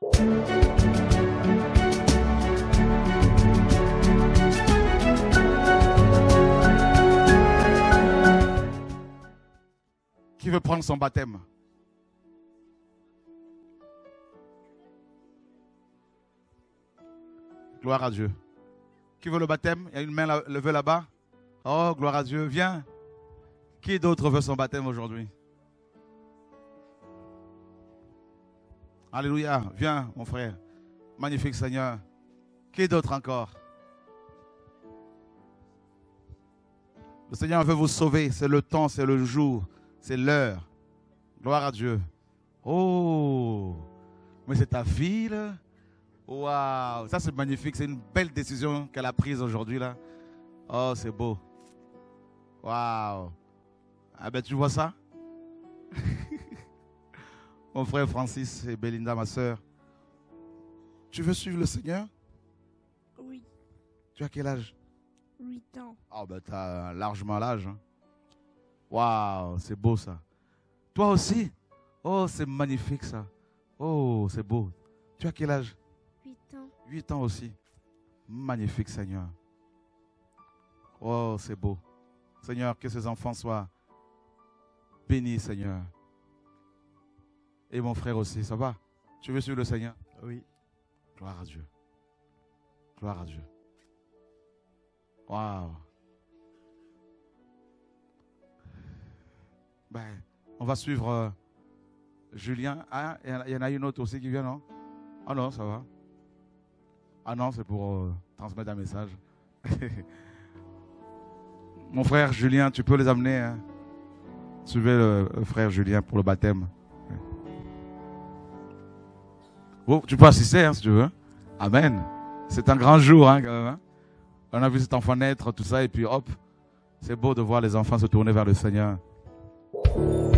Qui veut prendre son baptême? Gloire à Dieu. Qui veut le baptême? Il y a une main levée là-bas. Oh, gloire à Dieu. Viens. Qui d'autre veut son baptême aujourd'hui? Alléluia. Viens, mon frère. Magnifique Seigneur. Qui d'autre encore? Le Seigneur veut vous sauver. C'est le temps, c'est le jour, c'est l'heure. Gloire à Dieu. Oh, mais c'est ta fille là. Waouh, ça c'est magnifique. C'est une belle décision qu'elle a prise aujourd'hui là. Oh, c'est beau. Waouh. Ah ben tu vois ça? Mon frère Francis et Belinda, ma soeur. Tu veux suivre le Seigneur? Oui. Tu as quel âge? 8 ans. Oh ben tu as largement l'âge. Hein. Waouh, c'est beau ça. Toi aussi? Oh, c'est magnifique ça. Oh, c'est beau. Tu as quel âge? 8 ans. 8 ans aussi. Magnifique Seigneur. Oh, c'est beau. Seigneur, que ces enfants soient bénis, Seigneur. Et mon frère aussi, ça va? Tu veux suivre le Seigneur? Oui. Gloire à Dieu. Gloire à Dieu. Waouh. Ben, on va suivre Julien. Ah, il y en a une autre aussi qui vient, non? Ah non, ça va. Ah non, c'est pour transmettre un message. Mon frère Julien, tu peux les amener. Hein? Suivez le frère Julien pour le baptême. Oh, tu peux assister hein, si tu veux. Amen. C'est un grand jour. Hein, quand même, hein? On a vu cet enfant naître, tout ça, et puis hop, c'est beau de voir les enfants se tourner vers le Seigneur.